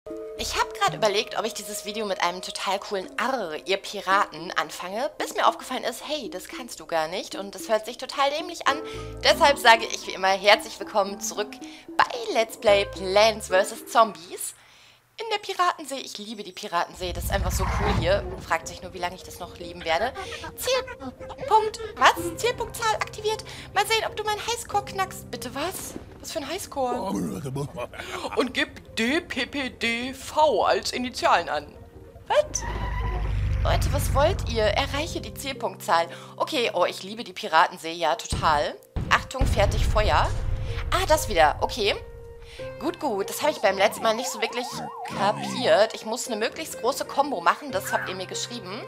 Ich habe gerade überlegt, ob ich dieses Video mit einem total coolen Arr, ihr Piraten anfange, bis mir aufgefallen ist, hey, das kannst du gar nicht und das hört sich total dämlich an. Deshalb sage ich wie immer herzlich willkommen zurück bei Let's Play Plants vs. Zombies in der Piratensee. Ich liebe die Piratensee, das ist einfach so cool hier. Fragt sich nur, wie lange ich das noch lieben werde. Zielpunkt, was? Zielpunktzahl aktiviert. Mal sehen, ob du meinen Highscore knackst. Bitte was? Was für ein Highscore? Und gib DPPDV als Initialen an. Was? Leute, was wollt ihr? Erreiche die Zielpunktzahl. Okay, oh, ich liebe die Piratensee, ja, total. Achtung, fertig, Feuer. Ah, das wieder, okay. Gut, gut, das habe ich beim letzten Mal nicht so wirklich kapiert. Ich muss eine möglichst große Combo machen, das habt ihr mir geschrieben.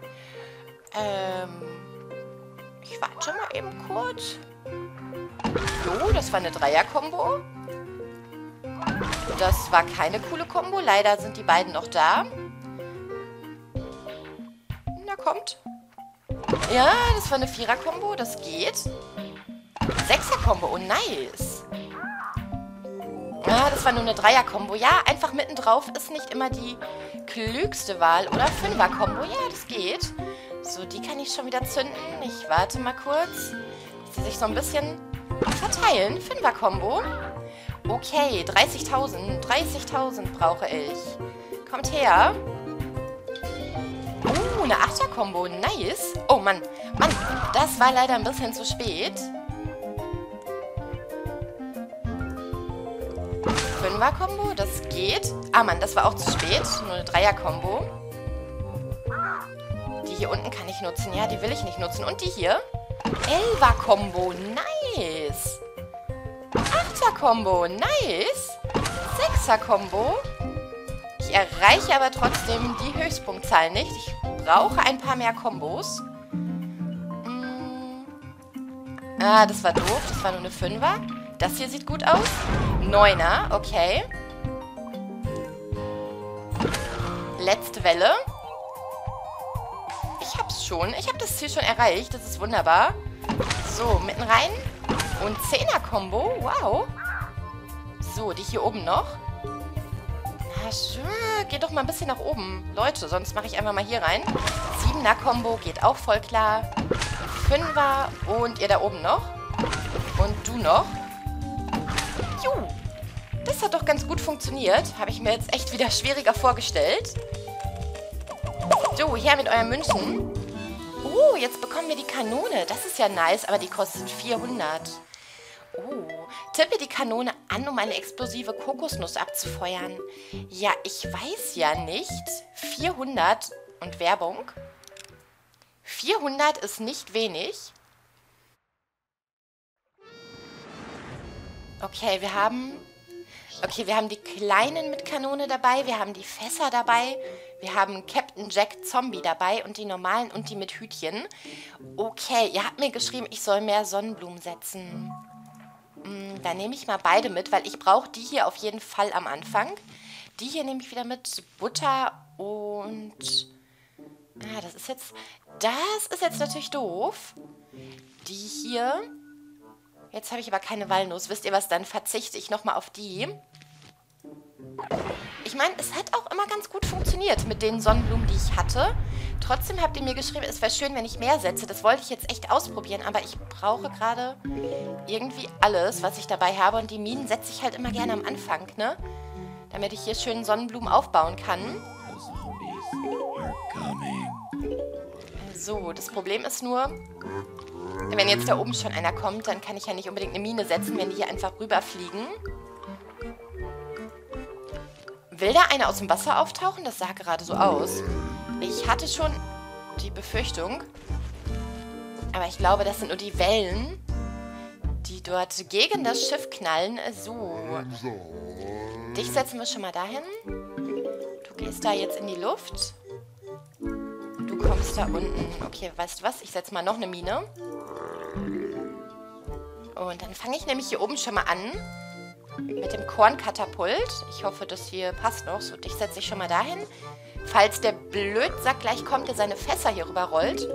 Ich warte mal eben kurz. So, das war eine Dreier-Kombo. Das war keine coole Kombo. Leider sind die beiden noch da. Na, kommt. Ja, das war eine Vierer-Kombo. Das geht. Sechser-Kombo. Oh, nice. Ja, das war nur eine Dreier-Kombo. Ja, einfach mittendrauf ist nicht immer die klügste Wahl. Oder Fünfer-Kombo. Ja, das geht. So, die kann ich schon wieder zünden. Ich warte mal kurz. Dass sie sich so ein bisschen verteilen. Fünfer-Kombo. Okay, 30.000. 30.000 brauche ich. Kommt her. Oh, eine Achter-Kombo. Nice. Oh, Mann. Mann, das war leider ein bisschen zu spät. Fünfer-Kombo, das geht. Ah, Mann, das war auch zu spät. Nur eine Dreier-Kombo. Die hier unten kann ich nutzen. Ja, die will ich nicht nutzen. Und die hier? Elfer-Kombo. Nice. Achter-Kombo. Nice. Sechser-Kombo. Ich erreiche aber trotzdem die Höchstpunktzahl nicht. Ich brauche ein paar mehr Kombos. Ah, das war doof. Das war nur eine Fünfer. Das hier sieht gut aus. Neuner, okay. Letzte Welle. Ich hab's schon. Ich habe das Ziel schon erreicht. Das ist wunderbar. So, mitten rein. Und Zehner-Kombo. Wow. So, die hier oben noch. Na schön. Geht doch mal ein bisschen nach oben. Leute, sonst mache ich einfach mal hier rein. Siebener-Kombo geht auch voll klar. Fünfer. Und ihr da oben noch. Und du noch. Jo. Das hat doch ganz gut funktioniert. Habe ich mir jetzt echt wieder schwieriger vorgestellt. So, her mit euren Münzen. Oh, jetzt bekommen wir die Kanone. Das ist ja nice, aber die kostet 400. Oh, tippe die Kanone an, um eine explosive Kokosnuss abzufeuern. Ja, ich weiß ja nicht. 400 und Werbung. 400 ist nicht wenig. Okay, wir haben die Kleinen mit Kanone dabei, wir haben die Fässer dabei, wir haben Captain Jack Zombie dabei und die normalen und die mit Hütchen. Okay, ihr habt mir geschrieben, ich soll mehr Sonnenblumen setzen. Dann nehme ich mal beide mit, weil ich brauche die hier auf jeden Fall am Anfang. Die hier nehme ich wieder mit Butter und... Ah, das ist jetzt natürlich doof. Die hier... Jetzt habe ich aber keine Walnuss. Wisst ihr was, dann verzichte ich nochmal auf die. Ich meine, es hat auch immer ganz gut funktioniert mit den Sonnenblumen, die ich hatte. Trotzdem habt ihr mir geschrieben, es wäre schön, wenn ich mehr setze. Das wollte ich jetzt echt ausprobieren, aber ich brauche gerade irgendwie alles, was ich dabei habe. Und die Minen setze ich halt immer gerne am Anfang, ne? Damit ich hier schön Sonnenblumen aufbauen kann. So, das Problem ist nur... Wenn jetzt da oben schon einer kommt, dann kann ich ja nicht unbedingt eine Mine setzen, wenn die hier einfach rüberfliegen. Will da einer aus dem Wasser auftauchen? Das sah gerade so aus. Ich hatte schon die Befürchtung. Aber ich glaube, das sind nur die Wellen, die dort gegen das Schiff knallen. So. Dich setzen wir schon mal dahin. Du gehst da jetzt in die Luft. Du kommst da unten. Okay, weißt du was? Ich setze mal noch eine Mine. Und dann fange ich nämlich hier oben schon mal an. Mit dem Kornkatapult. Ich hoffe, das hier passt noch. So, dich setze ich schon mal dahin. Falls der Blödsack gleich kommt, der seine Fässer hier rüberrollt.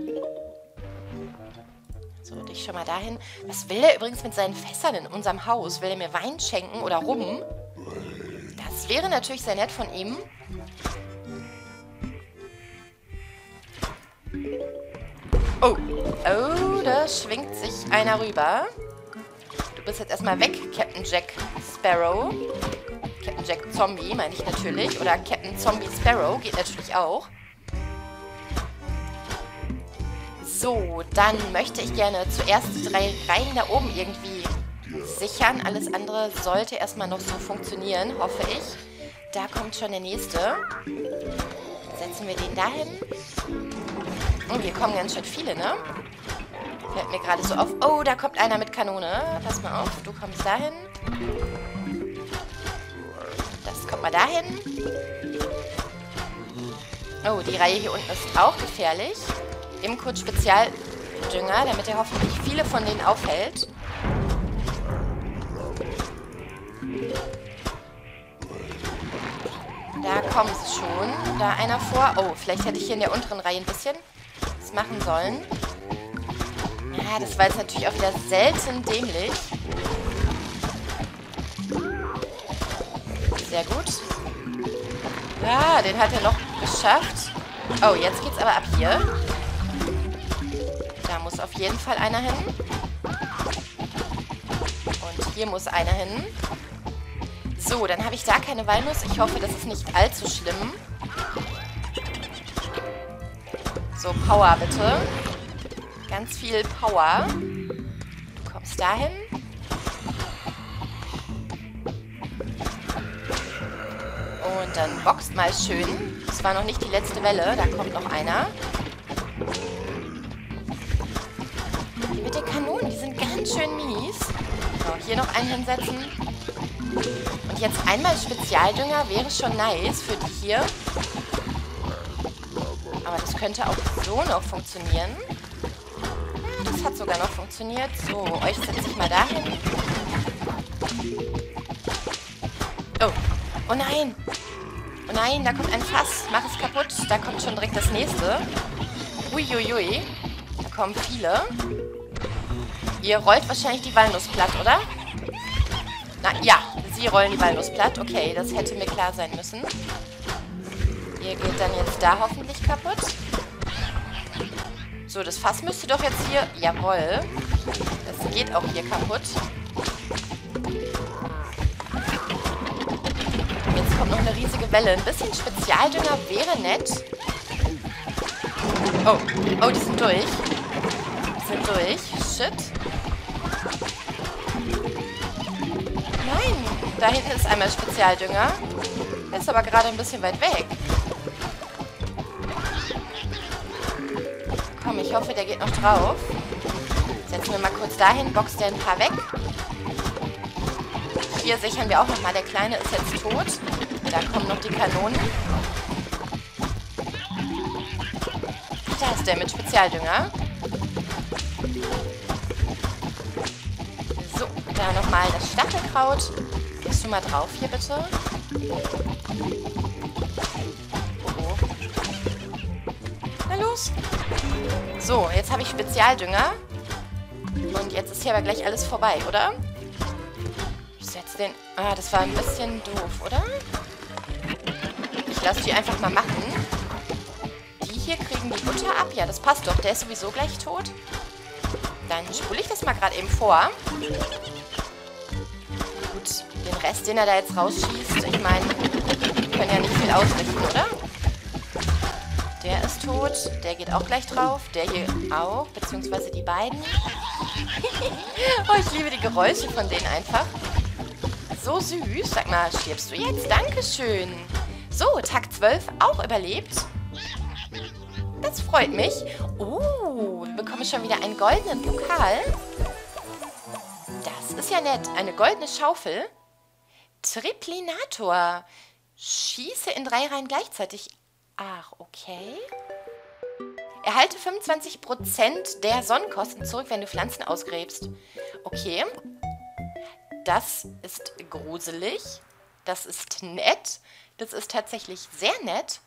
So, dich schon mal dahin. Was will der übrigens mit seinen Fässern in unserem Haus? Will er mir Wein schenken oder Rum? Das Das wäre natürlich sehr nett von ihm. Oh. Oh, da schwingt sich einer rüber. Du bist jetzt erstmal weg, Captain Jack Sparrow. Captain Jack Zombie, meine ich natürlich. Oder Captain Zombie Sparrow, geht natürlich auch. So, dann möchte ich gerne zuerst die 3 Reihen da oben irgendwie sichern. Alles andere sollte erstmal noch so funktionieren, hoffe ich. Da kommt schon der nächste. Setzen wir den dahin. Oh, hier kommen ganz schön viele, ne? Fällt mir gerade so auf. Oh, da kommt einer mit Kanone. Pass mal auf, du kommst dahin. Das kommt mal dahin. Oh, die Reihe hier unten ist auch gefährlich. Eben kurz Spezialdünger, damit er hoffentlich viele von denen aufhält. Da kommen sie schon. Da einer vor. Oh, vielleicht hätte ich hier in der unteren Reihe ein bisschen was machen sollen. Ja, das war jetzt natürlich auch wieder selten dämlich. Sehr gut. Ja, den hat er noch geschafft. Oh, jetzt geht's aber ab hier. Da muss auf jeden Fall einer hin. Und hier muss einer hin. So, dann habe ich da keine Walnuss. Ich hoffe, das ist nicht allzu schlimm. So, Power bitte. Ganz viel Power. Du kommst dahin. Und dann boxt mal schön. Das war noch nicht die letzte Welle. Da kommt noch einer. Die mit den Kanonen, die sind ganz schön mies. So, hier noch einen hinsetzen. Und jetzt einmal Spezialdünger wäre schon nice für die hier. Aber das könnte auch so noch funktionieren. Ja, das hat sogar noch funktioniert. So, euch setze ich mal dahin. Oh. Oh nein. Oh nein, da kommt ein Fass. Mach es kaputt. Da kommt schon direkt das nächste. Uiuiui. Da kommen viele. Ihr rollt wahrscheinlich die Walnuss platt, oder? Na, ja. Sie rollen die Walnuss platt. Okay, das hätte mir klar sein müssen. Ihr geht dann jetzt da hoffentlich kaputt. So, das Fass müsste doch jetzt hier... Jawohl. Das geht auch hier kaputt. Jetzt kommt noch eine riesige Welle. Ein bisschen Spezialdünger wäre nett. Oh. Oh, die sind durch. Die sind durch. Shit. Nein. Da hinten ist einmal Spezialdünger. Der ist aber gerade ein bisschen weit weg. Komm, ich hoffe, der geht noch drauf. Setzen wir mal kurz dahin, boxt der ein paar weg. Hier sichern wir auch nochmal. Der Kleine ist jetzt tot. Da kommen noch die Kanonen. Da ist der mit Spezialdünger. So, da nochmal das Stachelkraut. Gehst du mal drauf hier, bitte? Oh. Na los. So, jetzt habe ich Spezialdünger. Und jetzt ist hier aber gleich alles vorbei, oder? Ich setze den... Ah, das war ein bisschen doof, oder? Ich lasse die einfach mal machen. Die hier kriegen die Butter ab. Ja, das passt doch. Der ist sowieso gleich tot. Dann spule ich das mal gerade eben vor. Gut, den Rest, den er da jetzt rausschießt, ich meine, wir können ja nicht viel ausrichten, oder? Der ist tot. Der geht auch gleich drauf. Der hier auch, beziehungsweise die beiden. Oh, ich liebe die Geräusche von denen einfach. So süß. Sag mal, stirbst du jetzt? Dankeschön. So, Tag 12 auch überlebt. Das freut mich. Oh, wir bekommen schon wieder einen goldenen Pokal. Das ist ja nett. Eine goldene Schaufel. Triplinator. Schieße in 3 Reihen gleichzeitig. Ach, okay. Erhalte 25% der Sonnenkosten zurück, wenn du Pflanzen ausgräbst. Okay. Das ist gruselig. Das ist nett. Das ist tatsächlich sehr nett.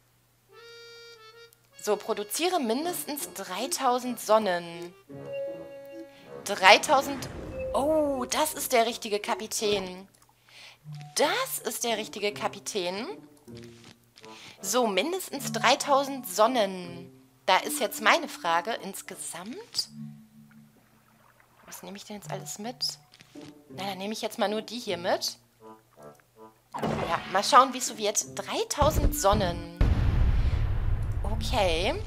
So, produziere mindestens 3000 Sonnen. 3000... Oh, das ist der richtige Kapitän. Das ist der richtige Kapitän. So, mindestens 3000 Sonnen. Da ist jetzt meine Frage insgesamt. Was nehme ich denn jetzt alles mit? Na, dann nehme ich jetzt mal nur die hier mit. Ja, mal schauen, wie es so wird. 3000 Sonnen. Okay.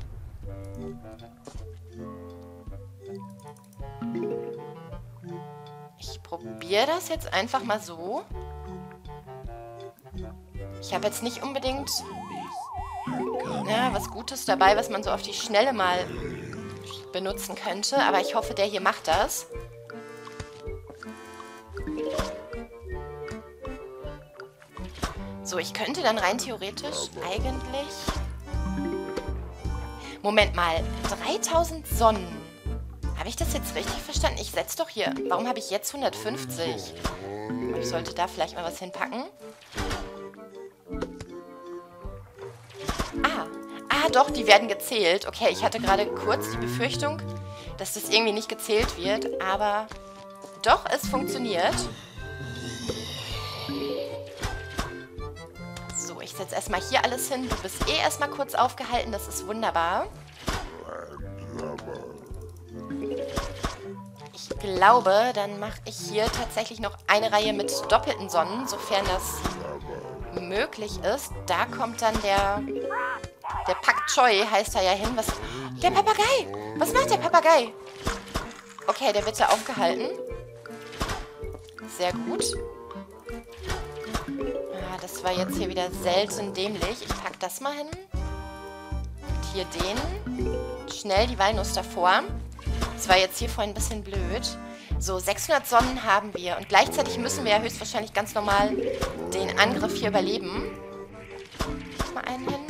Ich probiere das jetzt einfach mal so. Ich habe jetzt nicht unbedingt was Gutes dabei, was man so auf die Schnelle mal benutzen könnte. Aber ich hoffe, der hier macht das. So, ich könnte dann rein theoretisch eigentlich... Moment mal, 3000 Sonnen. Habe ich das jetzt richtig verstanden? Ich setze doch hier... Warum habe ich jetzt 150? Ich sollte da vielleicht mal was hinpacken. Ah, doch, die werden gezählt. Okay, ich hatte gerade kurz die Befürchtung, dass das irgendwie nicht gezählt wird. Aber doch, es funktioniert. So, ich setze erstmal hier alles hin. Du bist eh erstmal kurz aufgehalten. Das ist wunderbar. Ich glaube, dann mache ich hier tatsächlich noch eine Reihe mit doppelten Sonnen, sofern das möglich ist. Da kommt dann der Pak Choi, heißt er ja hin. Der Papagei! Was macht der Papagei? Okay, der wird da aufgehalten. Sehr gut. Ah, das war jetzt hier wieder selten dämlich. Ich pack das mal hin. Und hier den. Schnell die Walnuss davor. Das war jetzt hier vorhin ein bisschen blöd. So, 600 Sonnen haben wir. Und gleichzeitig müssen wir ja höchstwahrscheinlich ganz normal den Angriff hier überleben. Mal einen hin.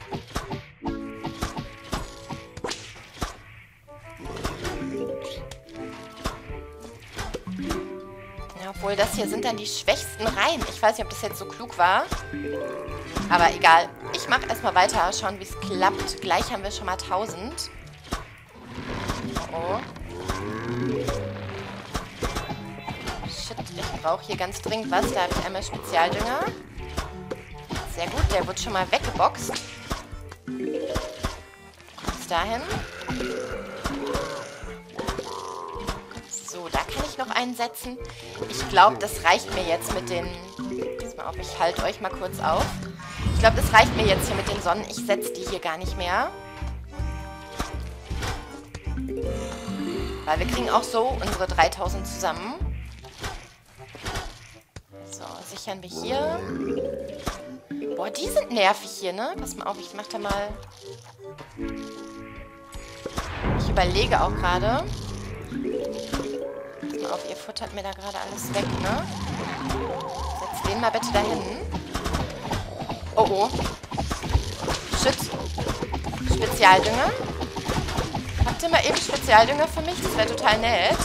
Ja, obwohl, das hier sind dann die schwächsten Reihen. Ich weiß nicht, ob das jetzt so klug war. Aber egal. Ich mache erstmal weiter. Schauen, wie es klappt. Gleich haben wir schon mal 1000. Oh. Shit, ich brauche hier ganz dringend was. Da habe ich einmal Spezialdünger. Sehr gut, der wird schon mal weggeboxt. Bis dahin. So, da kann ich noch einen setzen. Ich glaube, das reicht mir jetzt mit den... Pass mal auf, ich halte euch mal kurz auf. Ich glaube, das reicht mir jetzt hier mit den Sonnen. Ich setze die hier gar nicht mehr. Weil wir kriegen auch so unsere 3000 zusammen. So, sichern wir hier. Boah, die sind nervig hier, ne? Pass mal auf, ich mach da mal... Ich überlege auch gerade. Pass mal auf, ihr futtert mir da gerade alles weg, ne? Setz den mal bitte dahin. Oh, oh. Shit. Spezialdünger. Habt ihr mal eben Spezialdünger für mich? Das wäre total nett.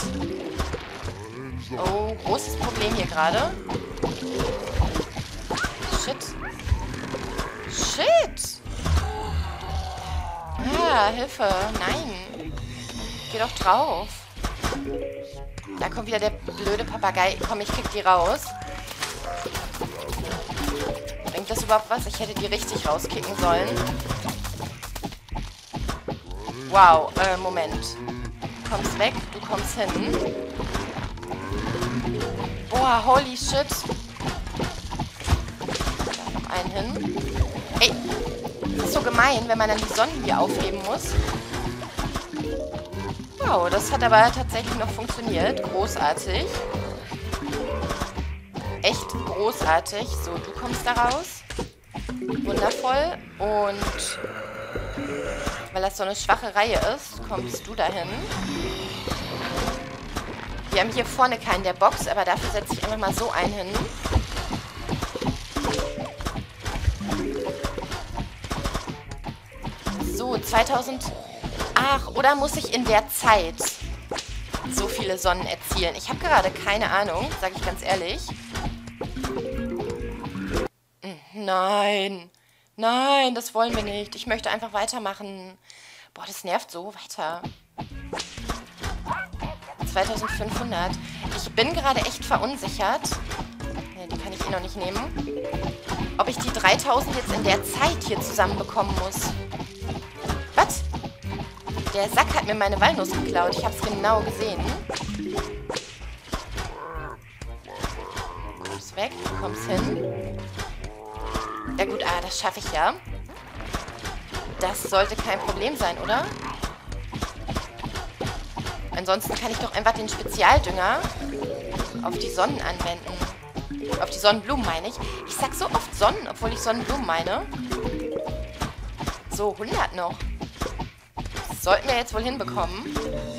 Oh, großes Problem hier gerade. Shit. Shit! Ah, Hilfe. Nein. Geh doch drauf. Da kommt wieder der blöde Papagei. Komm, ich krieg die raus. Bringt das überhaupt was? Ich hätte die richtig rauskicken sollen. Wow, Moment. Du kommst weg, du kommst hin. Boah, holy shit. Da noch einen hin. Ey, das ist so gemein, wenn man dann die Sonnen hier aufheben muss. Wow, das hat aber tatsächlich noch funktioniert. Großartig. Echt großartig. So, du kommst da raus. Wundervoll. Und... weil das so eine schwache Reihe ist, kommst du dahin. Wir haben hier vorne keinen der Box, aber dafür setze ich einfach mal so einen hin. So, 2000... Ach, oder muss ich in der Zeit so viele Sonnen erzielen? Ich habe gerade keine Ahnung, sage ich ganz ehrlich. Nein. Nein, das wollen wir nicht. Ich möchte einfach weitermachen. Boah, das nervt so. Weiter. 2500. Ich bin gerade echt verunsichert. Ja, die kann ich noch nicht nehmen. Ob ich die 3000 jetzt in der Zeit hier zusammenbekommen muss. Was? Der Sack hat mir meine Walnuss geklaut. Ich habe es genau gesehen. Kommst weg, du kommst hin. Ja gut, das schaffe ich ja. Das sollte kein Problem sein, oder? Ansonsten kann ich doch einfach den Spezialdünger auf die Sonnen anwenden. Auf die Sonnenblumen meine ich. Ich sag so oft Sonnen, obwohl ich Sonnenblumen meine. So, 100 noch. Das sollten wir jetzt wohl hinbekommen.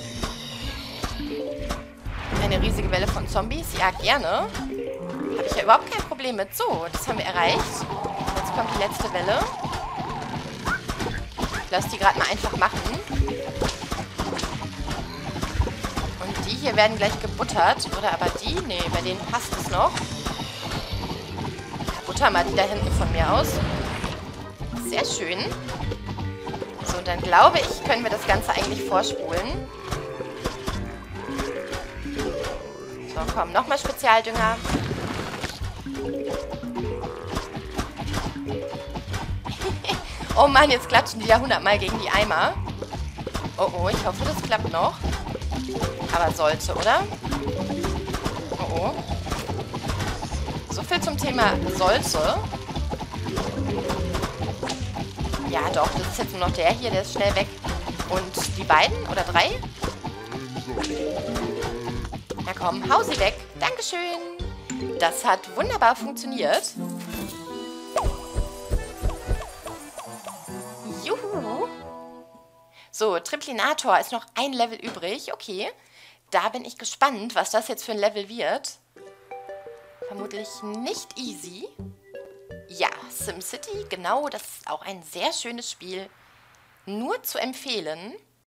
Eine riesige Welle von Zombies? Ja, gerne. Habe ich ja überhaupt kein Problem mit. So, das haben wir erreicht. Jetzt kommt die letzte Welle. Ich lasse die gerade mal einfach machen. Und die hier werden gleich gebuttert. Oder aber die? Nee, bei denen passt es noch. Butter mal die da hinten von mir aus. Sehr schön. So, und dann glaube ich, können wir das Ganze eigentlich vorspulen. So, komm, nochmal Spezialdünger. Oh Mann, jetzt klatschen die ja 100 Mal gegen die Eimer. Oh, oh, ich hoffe, das klappt noch. Aber sollte, oder? Oh, oh. So viel zum Thema sollte. Ja, doch, das ist jetzt nur noch der hier, der ist schnell weg. Und die beiden oder 3? Na komm, hau sie weg. Dankeschön. Das hat wunderbar funktioniert. Juhu. So, Triplinator ist noch ein Level übrig. Okay, da bin ich gespannt, was das jetzt für ein Level wird. Vermutlich nicht easy. Ja, SimCity, genau, das ist auch ein sehr schönes Spiel. Nur zu empfehlen.